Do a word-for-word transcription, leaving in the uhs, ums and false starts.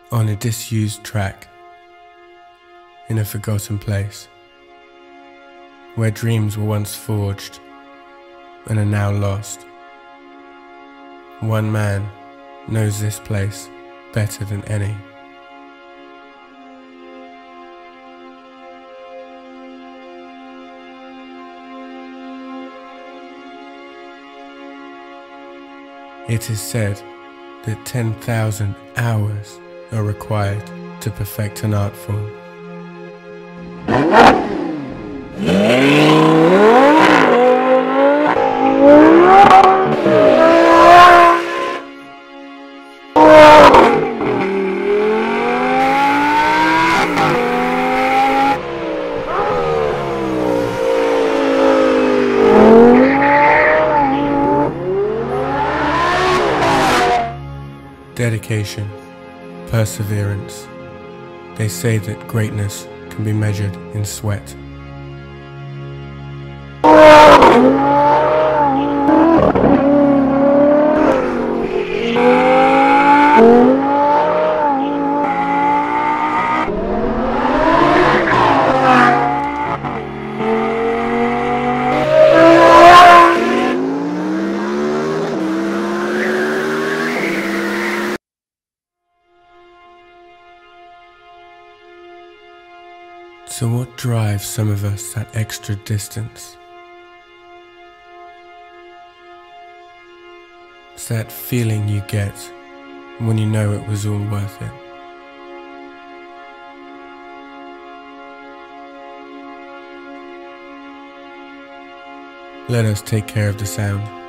on a disused track, in a forgotten place, where dreams were once forged and are now lost. One man knows this place better than any. It is said that ten thousand hours are required to perfect an art form. Dedication, perseverance. They say that greatness can be measured in sweat. So what drives some of us that extra distance? It's that feeling you get when you know it was all worth it. Let us take care of the sound.